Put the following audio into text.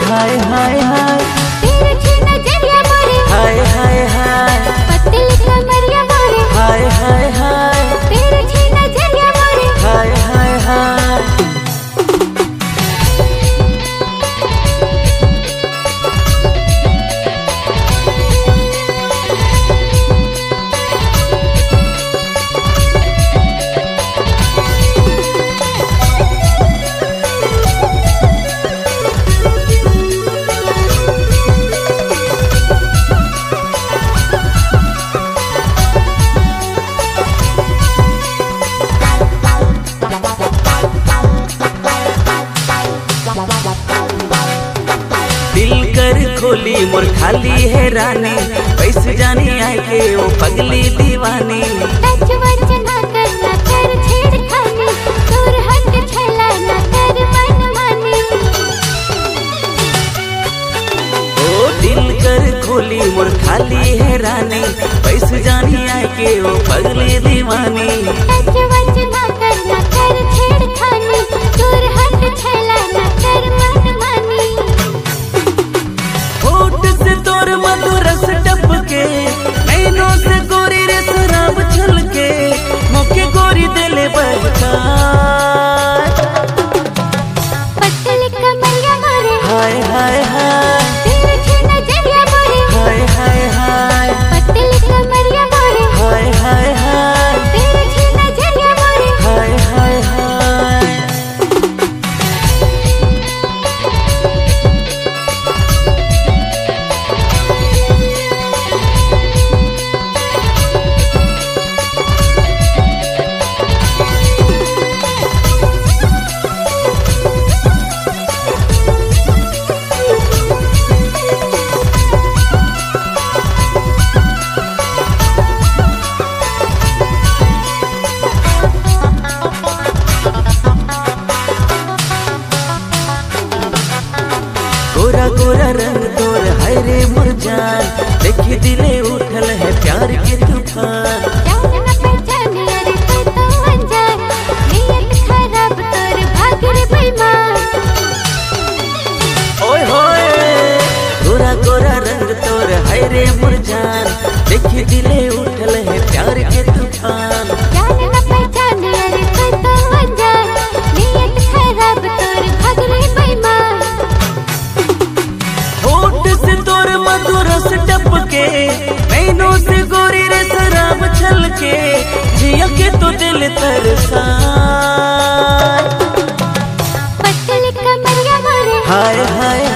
हाय हाय हाय तिरछी नजरिया मोरे, हाय हाय हाय पतली कमरिया मोरे, हाय हाय हाय तिरछी नजरिया मोरे, हाय हाय हाय। दिल कर खोली मोर खाली है रानी, कैसे जानी आए के वो पगली दीवानी। टच वच ना करना कर छेड़खानी, दूर हट छला ना कर मनमानी। ओ दिल कर खोली मोर खाली है रानी, कैसे जानी आए के वो पगली दीवानी। टच वच ना करना कर छेड़खानी, दूर हट छला ना कर मनमानी। होठ से तोर मधुर रस टपके, नैनों से गोरी रे शराब छलके, मोके गोरी दिले बहका। पतली कमरिया मोरे, हाय हाय हाय तिरछी नजरिया मोरे, हाय हाय हाय पतली कमरिया मोरे, हाय हाय हाय तिरछी नजरिया मोरे। हाय हाय हाय। गोरा गोरा रंग तोर है रे मुरझान, देखी दिले उठल है प्यार के तूफान। जान न पहचाने अरे तू तो अनजान, नियत खराब तोर भाग्य रे बेईमान। ओए होए गोरा गोरा रंग तोर है रे मुरझान, देखी दिले उठल है प्यार के तूफान। जान न पहचाने अरे तू तो अनजान, नियत खराब तोर भाग्य रे बेईमान। होठ से तोर मधुर रस टपके, नैनों से गोरी रे शराब छलके, जिया के तो दिल तरसा। पतली कमरिया मोरे, हाय हाय